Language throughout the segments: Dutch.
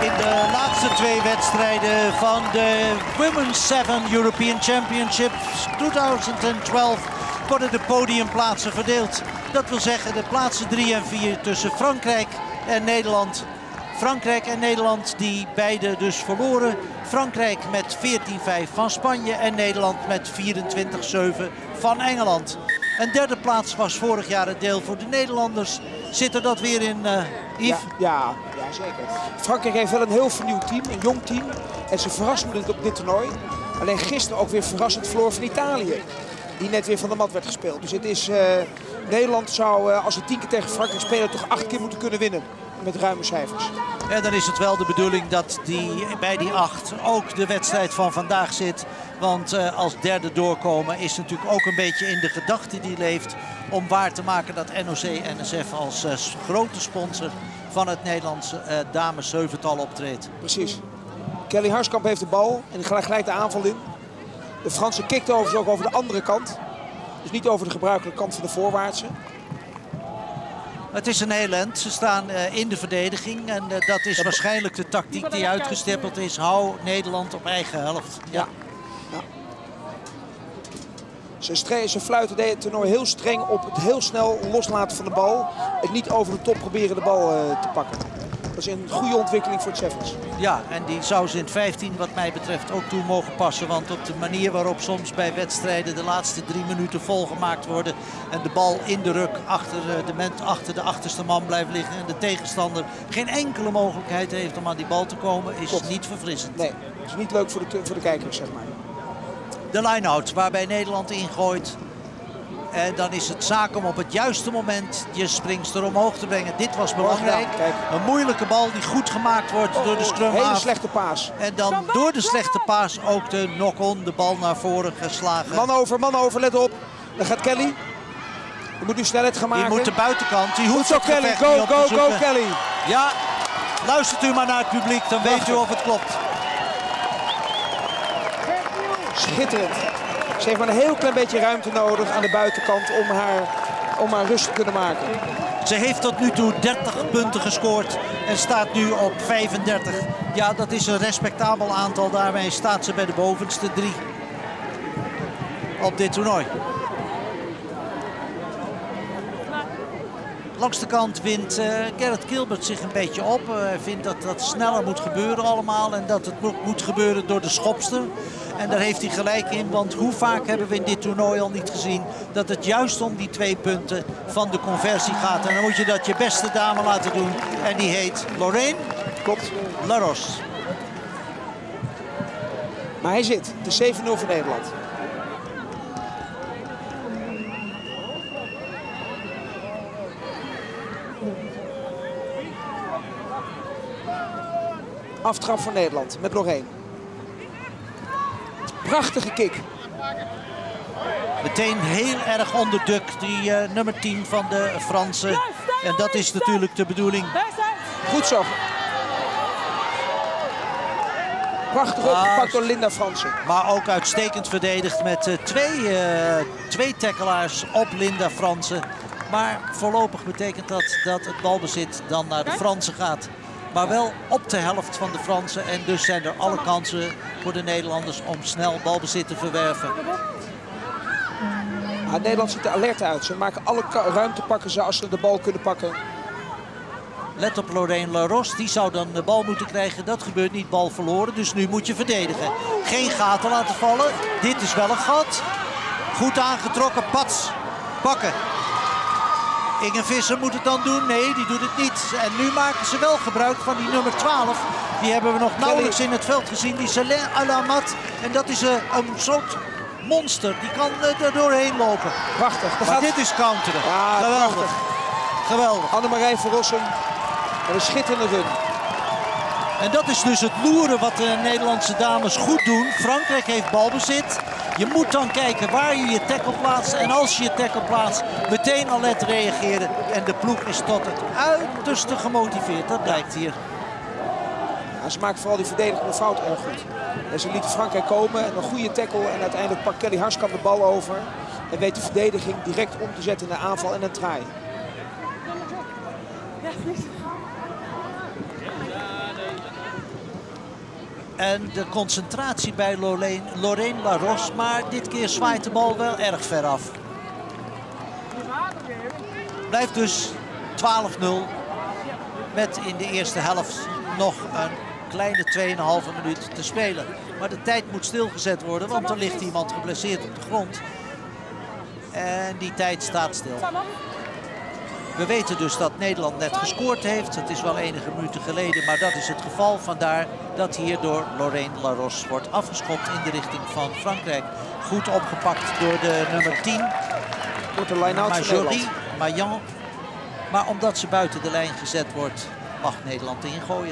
In de laatste twee wedstrijden van de Women's 7 European Championships 2012 worden de podiumplaatsen verdeeld. Dat wil zeggen de plaatsen 3 en 4 tussen Frankrijk en Nederland. Frankrijk en Nederland die beide dus verloren. Frankrijk met 14-5 van Spanje en Nederland met 24-7 van Engeland. Een derde plaats was vorig jaar het deel voor de Nederlanders. Zit er dat weer in, Yves? Ja, zeker. Frankrijk heeft wel een heel vernieuwd team, een jong team. En ze verrassen me op dit toernooi. Alleen gisteren ook weer verrassend verloor van Italië. Die net weer van de mat werd gespeeld. Dus het is, Nederland zou, als ze 10 keer tegen Frankrijk spelen, toch 8 keer moeten kunnen winnen. Met ruime cijfers. En dan is het wel de bedoeling dat bij die 8 ook de wedstrijd van vandaag zit. Want als derde doorkomen is natuurlijk ook een beetje in de gedachte die leeft om waar te maken dat NOC-NSF als grote sponsor van het Nederlandse dames 7-tal optreedt. Precies. Kelly Harskamp heeft de bal en gelijk de aanval in. De Fransen kikt overigens ook over de andere kant. Dus niet over de gebruikelijke kant van de voorwaartse. Het is een heel end. Ze staan in de verdediging. En dat is waarschijnlijk de tactiek die uitgestippeld is. Hou Nederland op eigen helft. Ja. Ze fluiten dit toernooi heel streng op het heel snel loslaten van de bal. En niet over de top proberen de bal te pakken. Dat is een goede ontwikkeling voor het Sevens. Ja, en die zou ze in 15 wat mij betreft ook toe mogen passen. Want op de manier waarop soms bij wedstrijden de laatste 3 minuten volgemaakt worden. En de bal in de ruk achter de achterste man blijft liggen. En de tegenstander geen enkele mogelijkheid heeft om aan die bal te komen. Is niet verfrissend. Nee, het is niet leuk voor de kijkers, zeg maar. De line-out waarbij Nederland ingooit. En dan is het zaak om op het juiste moment je springster omhoog te brengen. Dit was belangrijk. Een moeilijke bal die goed gemaakt wordt door de scrum. Hele slechte paas. En dan door de slechte paas ook de knock-on, de bal naar voren geslagen. Man over, let op. Dan gaat Kelly. Je moet nu snelheid gaan maken. Die moet de buitenkant. Die hoeft zo Kelly. Go Kelly. Ja, luistert u maar naar het publiek, dan weet u of het klopt. Schitterend. Ze heeft maar een heel klein beetje ruimte nodig aan de buitenkant om haar rust te kunnen maken. Ze heeft tot nu toe 30 punten gescoord en staat nu op 35. Ja, dat is een respectabel aantal. Daarmee staat ze bij de bovenste 3 op dit toernooi. Langs de kant wint Gareth Gilbert zich een beetje op. Hij vindt dat dat sneller moet gebeuren allemaal en dat het moet gebeuren door de schopster. En daar heeft hij gelijk in, want hoe vaak hebben we in dit toernooi al niet gezien dat het juist om die 2 punten van de conversie gaat. En dan moet je dat je beste dame laten doen en die heet Lorraine Laros. Maar hij zit, het is 7-0 voor Nederland. Aftrap voor Nederland met Lorraine. Prachtige kick. Meteen heel erg onder druk, die nummer 10 van de Fransen. En dat is natuurlijk de bedoeling. Goed zo. Prachtig opgepakt door Linda Fransen. Maar ook uitstekend verdedigd met twee tackelaars op Linda Fransen. Maar voorlopig betekent dat het balbezit dan naar de Fransen gaat. Maar wel op de helft van de Fransen. En dus zijn er alle kansen voor de Nederlanders om snel balbezit te verwerven. Ja, Nederland ziet er alert uit. Ze maken alle ruimte pakken ze als ze de bal kunnen pakken. Let op Lorraine Laros. Die zou dan de bal moeten krijgen. Dat gebeurt niet. Bal verloren. Dus nu moet je verdedigen. Geen gaten laten vallen. Dit is wel een gat. Goed aangetrokken. Pats. Pakken. Inge Visser moet het dan doen. Nee, die doet het niet. En nu maken ze wel gebruik van die nummer 12. Die hebben we nog nauwelijks in het veld gezien. Die Saleh Alamat. En dat is een soort monster. Die kan er doorheen lopen. Prachtig. Maar dit is counteren. Ja, geweldig. Prachtig. Geweldig. Annemarij van Rossum. En een schitterende run. En dat is dus het loeren wat de Nederlandse dames goed doen. Frankrijk heeft balbezit. Je moet dan kijken waar je je tackle plaatst. En als je je tackle plaatst, meteen alert reageren. En de ploeg is tot het uiterste gemotiveerd. Dat blijkt hier. Ja, ze maken vooral die verdedigende fout erg goed. En ze lieten Frankrijk komen en een goede tackle. En uiteindelijk pakt Kelly Harskamp de bal over. En weet de verdediging direct om te zetten in de aanval en een traai. En de concentratie bij Lorraine Larose. Maar dit keer zwaait de bal wel erg ver af. Blijft dus 12-0. Met in de eerste helft nog een kleine 2,5 minuut te spelen. Maar de tijd moet stilgezet worden, want er ligt iemand geblesseerd op de grond. En die tijd staat stil. We weten dus dat Nederland net gescoord heeft. Het is wel enige minuten geleden, maar dat is het geval. Vandaar dat hier door Lorraine Larose wordt afgeschopt in de richting van Frankrijk. Goed opgepakt door de nummer 10. Wordt de line-out van Nederland. Maillan. Maar omdat ze buiten de lijn gezet wordt, mag Nederland ingooien.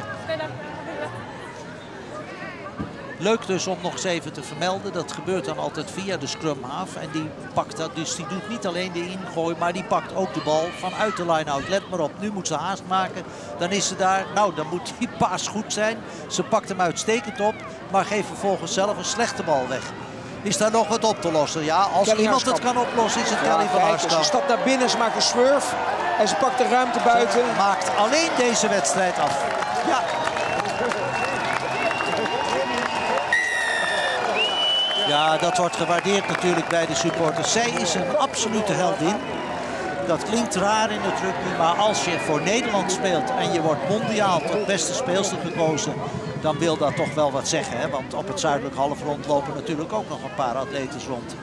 Leuk dus om nog eens even te vermelden. Dat gebeurt dan altijd via de scrum half. En die pakt dat. Dus die doet niet alleen de ingooi, maar die pakt ook de bal vanuit de line-out. Let maar op, nu moet ze haast maken. Dan is ze daar. Nou, dan moet die paas goed zijn. Ze pakt hem uitstekend op, maar geeft vervolgens zelf een slechte bal weg. Is daar nog wat op te lossen? Ja, als Kelly iemand Harskamp. het kan oplossen, is het Kelly van Harskamp. Ze stapt naar binnen, ze maakt een swerve en ze pakt de ruimte buiten. Maakt alleen deze wedstrijd af. Ja. Ja, dat wordt gewaardeerd natuurlijk bij de supporters. Zij is een absolute heldin. Dat klinkt raar in het rugby, maar als je voor Nederland speelt en je wordt mondiaal tot beste speelster gekozen, dan wil dat toch wel wat zeggen. Hè? Want op het zuidelijk halfrond lopen natuurlijk ook nog een paar atletes rond.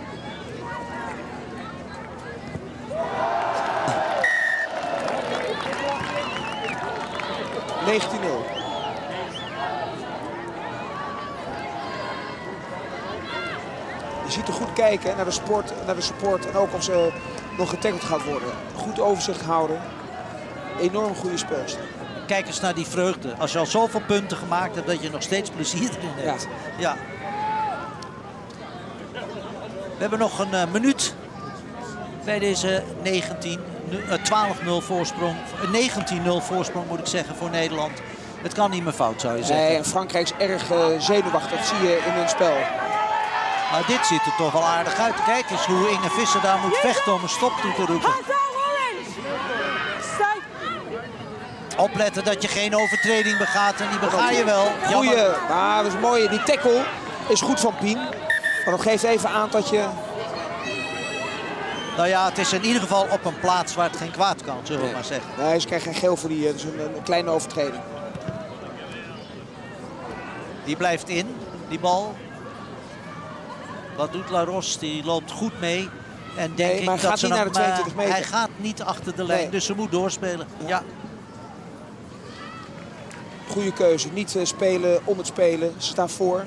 Je ziet er goed kijken naar de support en ook of ze nog getackled gaat worden. Goed overzicht houden. Enorm goede speelster. Kijk eens naar die vreugde. Als je al zoveel punten gemaakt hebt, dat je nog steeds plezier erin hebt. Ja. We hebben nog een minuut bij deze 12-0 voorsprong. 19-0 voorsprong moet ik zeggen voor Nederland. Het kan niet meer fout, zou je zeggen. Nee, en Frankrijk is erg zenuwachtig. Dat zie je in hun spel. Maar dit ziet er toch wel aardig uit. Kijk eens hoe Inge Visser daar moet vechten om een stop toe te roepen. Opletten dat je geen overtreding begaat en die bega je wel. Goeie, dat is mooi. Die tackle is goed van Pien. Maar dat geeft even aan dat je... Nou ja, het is in ieder geval op een plaats waar het geen kwaad kan, zullen we maar zeggen. Nee, ze krijgen geen geel voor die. Het is een kleine overtreding. Die blijft in, die bal. Wat doet Larose? Die loopt goed mee. En denk ik maar dat gaat ze niet naar de 22 meter. Hij gaat niet achter de lijn, dus ze moet doorspelen. Ja. Goede keuze. Niet spelen om het spelen. Ze staan voor.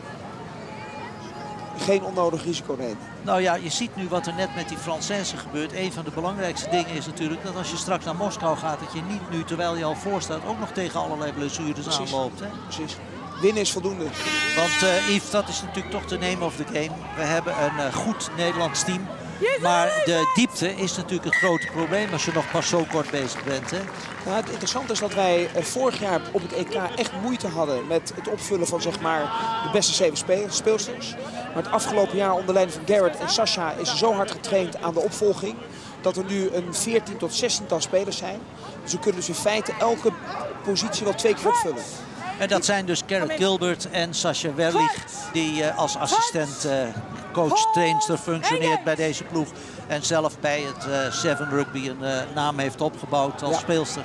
Geen onnodig risico nemen. Nou ja, je ziet nu wat er net met die Française gebeurt. Een van de belangrijkste dingen is natuurlijk dat als je straks naar Moskou gaat, dat je niet nu, terwijl je al voor staat, ook nog tegen allerlei blessures aanloopt. Hè? Precies. Winnen is voldoende. Want Yves, dat is natuurlijk toch de name of the game. We hebben een goed Nederlands team. Maar de diepte is natuurlijk het grote probleem als je nog pas zo kort bezig bent. Hè? Nou, het interessante is dat wij vorig jaar op het EK echt moeite hadden met het opvullen van zeg maar, de beste 7 speelsters. Maar het afgelopen jaar onder leiding van Garrett en Sasha is zo hard getraind aan de opvolging dat er nu een 14 tot 16-tal spelers zijn. Dus we kunnen dus in feite elke positie wel 2 keer opvullen. En dat zijn dus Garrett Gilbert en Sasha Werlich, die als assistent coach-trainster functioneert bij deze ploeg. En zelf bij het Seven Rugby een naam heeft opgebouwd als speelster.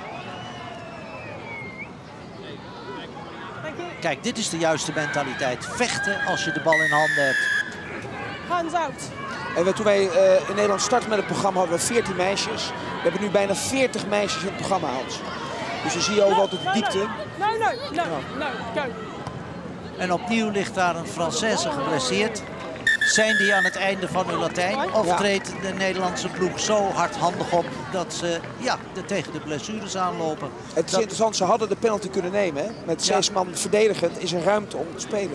Kijk, dit is de juiste mentaliteit. Vechten als je de bal in handen hebt. Hands out. En toen wij in Nederland startten met het programma hadden we 14 meisjes. We hebben nu bijna 40 meisjes in het programma, Hans. Dus dan zie je ook altijd de diepte. No, go. En opnieuw ligt daar een Française geblesseerd. Zijn die aan het einde van hun Latijn? Of treedt de Nederlandse ploeg zo hardhandig op dat ze tegen de blessures aanlopen? Het is interessant, ze hadden de penalty kunnen nemen. Hè? Met 6 man verdedigend is er ruimte om te spelen.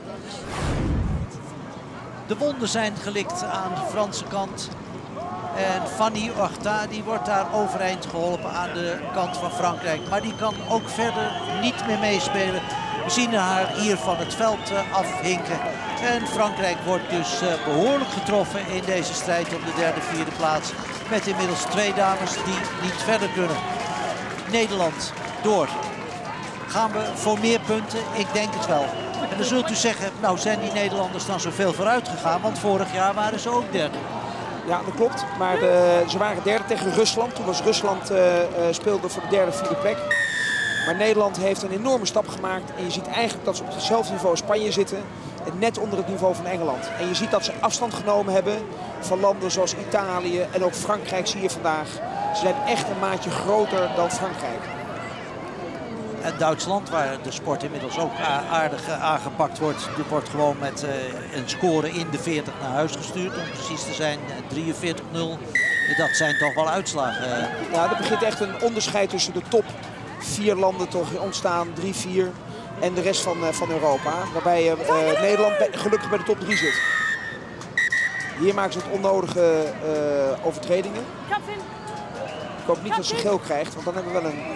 De wonden zijn gelikt aan de Franse kant. En Fanny Horta, die wordt daar overeind geholpen aan de kant van Frankrijk. Maar die kan ook verder niet meer meespelen. We zien haar hier van het veld afhinken. En Frankrijk wordt dus behoorlijk getroffen in deze strijd om de 3e, 4e plaats. Met inmiddels 2 dames die niet verder kunnen. Nederland door. Gaan we voor meer punten? Ik denk het wel. En dan zult u zeggen, nou zijn die Nederlanders dan zoveel vooruit gegaan, want vorig jaar waren ze ook derde. Ja, dat klopt. Maar ze waren derde tegen Rusland. Toen was Rusland speelde voor de derde, vierde plek. Maar Nederland heeft een enorme stap gemaakt. En je ziet eigenlijk dat ze op hetzelfde niveau als Spanje zitten. En net onder het niveau van Engeland. En je ziet dat ze afstand genomen hebben van landen zoals Italië en ook Frankrijk zie je vandaag. Ze zijn echt een maatje groter dan Frankrijk. En Duitsland, waar de sport inmiddels ook aardig aangepakt wordt. Die wordt gewoon met een score in de 40 naar huis gestuurd. Om precies te zijn 43-0. Dat zijn toch wel uitslagen. Ja, er begint echt een onderscheid tussen de top 4 landen toch ontstaan. 3, 4 en de rest van Europa. Waarbij Nederland gelukkig bij de top 3 zit. Hier maken ze het onnodige overtredingen. Ik hoop niet dat ze geel krijgt, want dan hebben we wel een...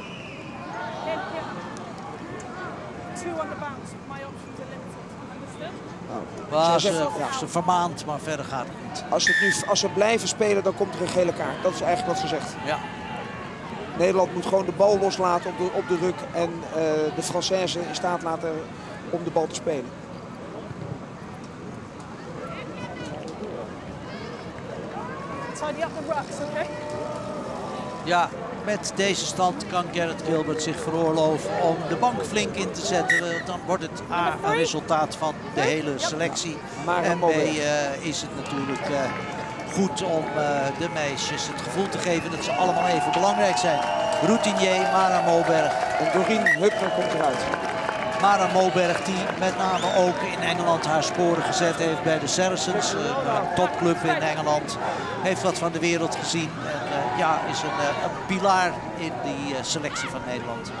Ze vermaand, maar verder gaat het niet. Als ze blijven spelen, dan komt er een gele kaart. Dat is eigenlijk wat ze zegt. Ja. Nederland moet gewoon de bal loslaten op de ruk en de Française in staat laten om de bal te spelen. Tidy up the rucks, okay? Ja, met deze stand kan Gareth Gilbert zich veroorloven om de bank flink in te zetten. Dan wordt het A, een resultaat van de hele selectie. En B, is het natuurlijk goed om de meisjes het gevoel te geven dat ze allemaal even belangrijk zijn. Routinier, Mara Moberg. En Doreen Hupner komt eruit. Mara Moberg, die met name ook in Engeland haar sporen gezet heeft bij de Saracens. Een topclub in Engeland. Heeft wat van de wereld gezien. En ja, is een pilaar in die selectie van Nederland.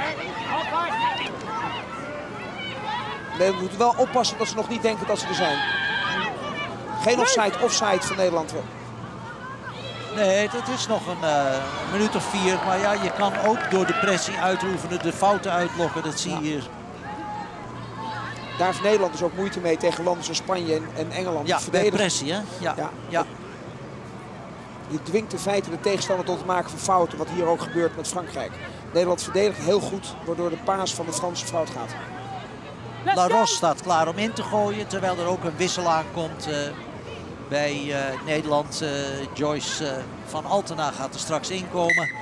Nederland moet wel oppassen dat ze nog niet denken dat ze er zijn. Geen offside van Nederland. Nee, dat is nog een minuut of 4. Maar ja, je kan ook door de pressie uitoefenen de fouten uitlokken. Dat zie je hier. Daar heeft Nederland dus ook moeite mee tegen landen zoals Spanje en Engeland. Ja, bij pressie, hè? Ja. Je dwingt in feite de tegenstander tot het maken van fouten. Wat hier ook gebeurt met Frankrijk. Nederland verdedigt heel goed, waardoor de paas van de Fransen fout gaat. Laros staat klaar om in te gooien, terwijl er ook een wissel aankomt bij Nederland. Joyce van Altena gaat er straks inkomen.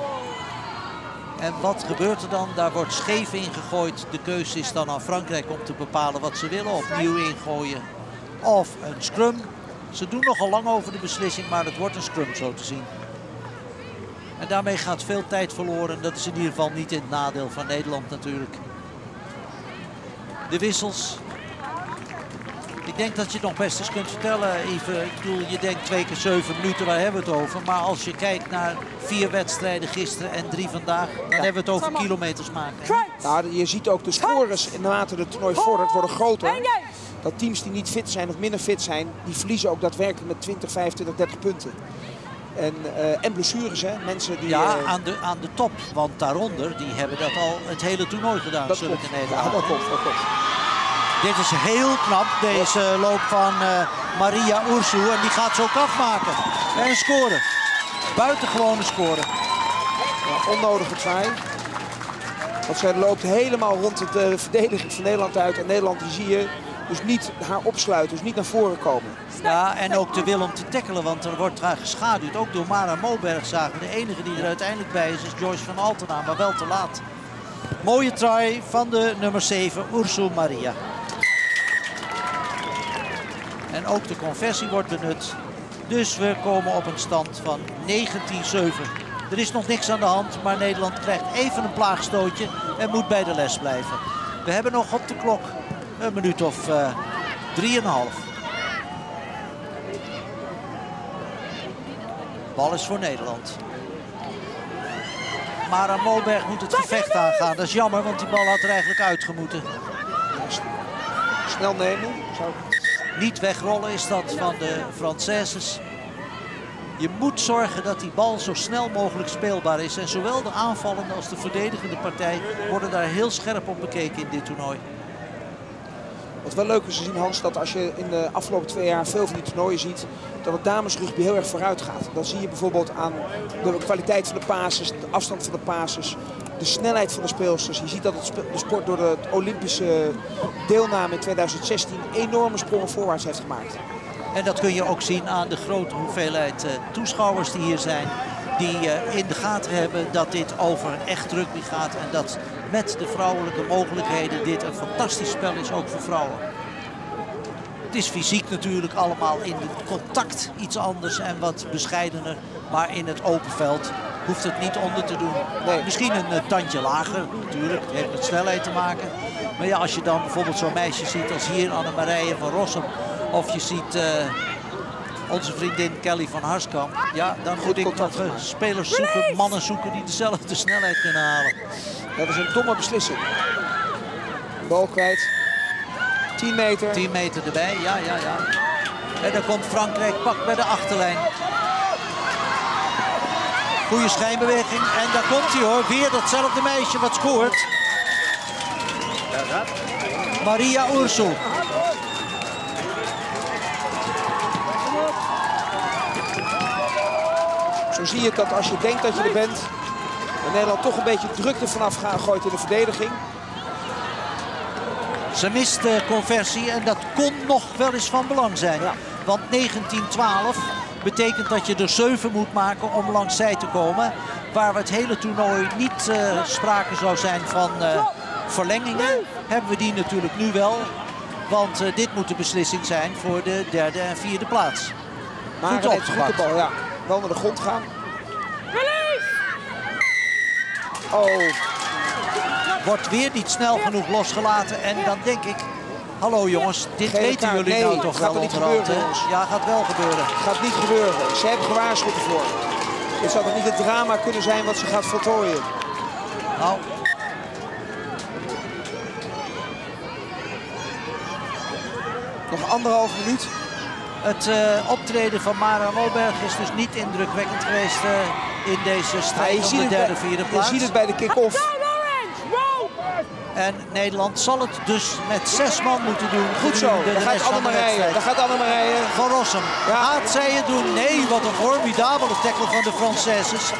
En wat gebeurt er dan? Daar wordt scheef ingegooid. De keuze is dan aan Frankrijk om te bepalen wat ze willen. Opnieuw ingooien of een scrum. Ze doen nogal lang over de beslissing, maar het wordt een scrum zo te zien. En daarmee gaat veel tijd verloren. Dat is in ieder geval niet in het nadeel van Nederland natuurlijk. De wissels. Ik denk dat je het nog best eens kunt vertellen, Yves. Ik bedoel, je denkt 2 keer 7 minuten, waar hebben we het over? Maar als je kijkt naar 4 wedstrijden gisteren en 3 vandaag, dan hebben we het over kilometers maken. Nou, je ziet ook de scores naarmate het toernooi vordert worden groter. Dat teams die niet fit zijn of minder fit zijn, die verliezen ook daadwerkelijk met 20, 25, 30 punten. En blessures, hè. Mensen die... Ja, aan de top. Want daaronder, die hebben dat al het hele toernooi gedaan. Dat klopt. Ja, dat klopt. Dit is heel knap, deze loop van Maria Ursu. En die gaat ze ook afmaken. En scoren. Buitengewone scoren. Ja, onnodige try. Want zij loopt helemaal rond het verdediging van Nederland uit. En Nederland, die zie je dus niet haar opsluiten, dus niet naar voren komen. Ja, en ook de wil om te tackelen, want er wordt haar geschaduwd. Ook door Mara Moberg zagen. De enige die er uiteindelijk bij is Joyce van Altena, maar wel te laat. Mooie try van de nummer 7, Ursu Maria. En ook de conversie wordt benut. Dus we komen op een stand van 19-7. Er is nog niks aan de hand, maar Nederland krijgt even een plaagstootje en moet bij de les blijven. We hebben nog op de klok een minuut of 3,5. Bal is voor Nederland. Mara Moberg moet het gevecht aangaan. Dat is jammer, want die bal had er eigenlijk uitgemoeten. Snel nemen. Niet wegrollen is dat van de Françaises. Je moet zorgen dat die bal zo snel mogelijk speelbaar is. En zowel de aanvallende als de verdedigende partij worden daar heel scherp op bekeken in dit toernooi. Wat wel leuk is te zien, Hans, dat als je in de afgelopen 2 jaar veel van die toernooien ziet, dat het damesrugby heel erg vooruit gaat. Dat zie je bijvoorbeeld aan de kwaliteit van de passes, de afstand van de passes. de snelheid van de speelsters. Je ziet dat de sport door de Olympische deelname in 2016 enorme sprongen voorwaarts heeft gemaakt. En dat kun je ook zien aan de grote hoeveelheid toeschouwers die hier zijn. Die in de gaten hebben dat dit over echt rugby gaat. En dat met de vrouwelijke mogelijkheden dit een fantastisch spel is, ook voor vrouwen. Het is fysiek natuurlijk allemaal in het contact iets anders en wat bescheidener. Maar in het open veld hoeft het niet onder te doen. Nee. Misschien een tandje lager, natuurlijk. Het heeft met snelheid te maken. Maar ja, als je dan bijvoorbeeld zo'n meisje ziet als hier Annemarije van Rossum. Of je ziet onze vriendin Kelly van Harskamp. Ja, dan moet ik nog spelers zoeken, mannen zoeken die dezelfde snelheid kunnen halen. Dat is een domme beslissing. Bal kwijt. 10 meter. 10 meter erbij, ja. En dan komt Frankrijk pak bij de achterlijn. Goede schijnbeweging. En daar komt hij hoor. Weer datzelfde meisje wat scoort. Maria Ursul. Zo zie je dat als je denkt dat je er bent, in Nederland toch een beetje druk er vanaf gooit in de verdediging. Ze mist de conversie en dat kon nog wel eens van belang zijn. Ja. Want 1912 betekent dat je er 7 moet maken om langs zij te komen. Waar we het hele toernooi niet sprake zou zijn van verlengingen, hebben we die natuurlijk nu wel. Want dit moet de beslissing zijn voor de 3e en 4e plaats. Maar goed opgepakt. De bal, ja, wel naar de grond gaan. Oh. Wordt weer niet snel genoeg losgelaten. En dan denk ik, hallo jongens, dit Gele weten kaart. jullie Nee, nou toch gaat wel er niet onderhand, gebeuren, hè? jongens. Ja, gaat wel gebeuren. Gaat niet gebeuren. Ze hebben gewaarschuwd ervoor. Dit zou toch niet het drama kunnen zijn wat ze gaat voltooien. Nou, Nog 1,5 minuut. het optreden van Mara Moberg is dus niet indrukwekkend geweest in deze Ja, strijd om de 3e, 4e je plaats. ziet het bij de kick-off. En Nederland zal het dus met 6 man moeten doen. Goed zo, gedurende daar de gaat rest van de Annemarije. wedstrijd. Daar gaat Annemarije. Van Rossum. Ja. Gaat zij het doen? Nee, wat een formidabele tackle van de Françaises.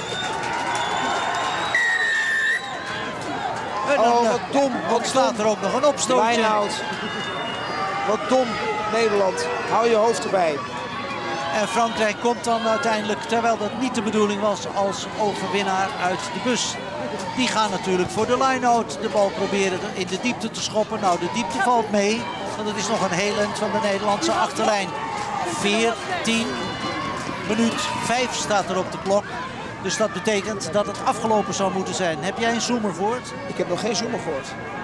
Oh, wat dom. Wat staat er ook nog een opstootje. Line-out. Wat dom, Nederland. Hou je hoofd erbij. En Frankrijk komt dan uiteindelijk, terwijl dat niet de bedoeling was, als overwinnaar uit de bus. Die gaan natuurlijk voor de line-out de bal proberen in de diepte te schoppen. Nou, de diepte valt mee, want het is nog een heel eind van de Nederlandse achterlijn. 14 minuut 5 staat er op de klok. Dus dat betekent dat het afgelopen zou moeten zijn. Heb jij een zoomer voor het? Ik heb nog geen zoemer gehoord.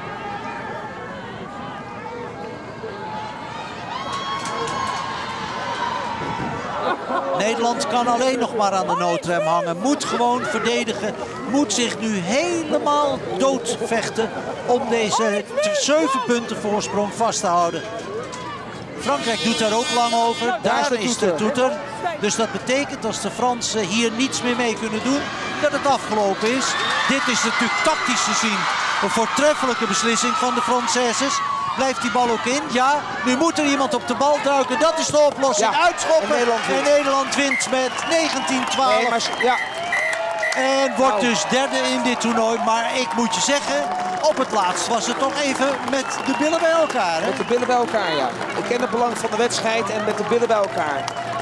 Nederland kan alleen nog maar aan de noodrem hangen. Moet gewoon verdedigen. Moet zich nu helemaal doodvechten om deze 7 punten voorsprong vast te houden. Frankrijk doet daar ook lang over. Daar is de toeter. Dus dat betekent als de Fransen hier niets meer mee kunnen doen, dat het afgelopen is. Dit is natuurlijk tactisch te zien een voortreffelijke beslissing van de Françaises. Blijft die bal ook in? Ja, nu moet er iemand op de bal duiken. Dat is de oplossing. Ja, Uitschoppen. en Nederland wint. Met 19-12. Nee, maar, ja. En wordt dus 3e in dit toernooi. Maar ik moet je zeggen, op het laatst was het toch even met de billen bij elkaar. Hè? Met de billen bij elkaar, ja. Ik ken het belang van de wedstrijd en met de billen bij elkaar.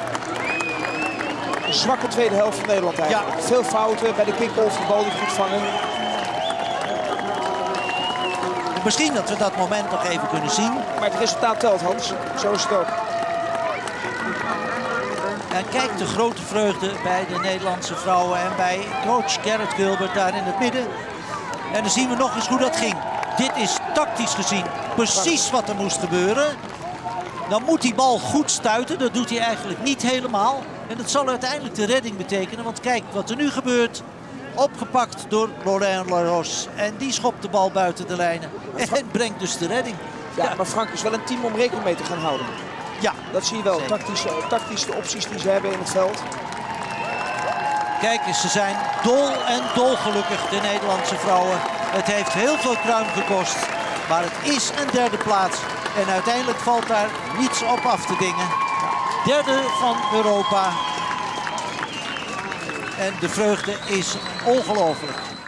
Een zwakke tweede helft van Nederland eigenlijk. Ja. Veel fouten bij de kick-off, de bal niet goed vangen. Misschien dat we dat moment nog even kunnen zien. Maar het resultaat telt, Hans. Zo is het ook. En kijk de grote vreugde bij de Nederlandse vrouwen en bij coach Gerrit Gilbert daar in het midden. En dan zien we nog eens hoe dat ging. Dit is tactisch gezien precies wat er moest gebeuren. Dan moet die bal goed stuiten. Dat doet hij eigenlijk niet helemaal. En dat zal uiteindelijk de redding betekenen. Want kijk wat er nu gebeurt. Opgepakt door Lorraine Laros. En die schopt de bal buiten de lijnen. En brengt dus de redding. Ja, maar Frank is wel een team om rekening mee te gaan houden. Ja, dat zie je wel. Zeker. Tactische opties die ze hebben in het veld. Kijk eens, ze zijn dolgelukkig, de Nederlandse vrouwen. Het heeft heel veel kruim gekost. Maar het is een 3e plaats. En uiteindelijk valt daar niets op af te dingen. 3e van Europa. En de vreugde is ongelooflijk.